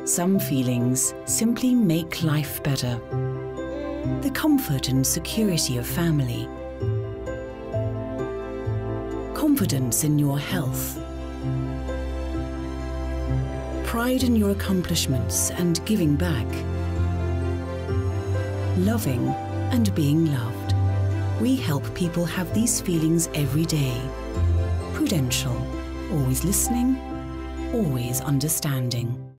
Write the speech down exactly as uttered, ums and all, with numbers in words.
Some feelings simply make life better. The comfort and security of family. Confidence in your health. Pride in your accomplishments and giving back. Loving and being loved. We help people have these feelings every day. Prudential. Always listening, always understanding.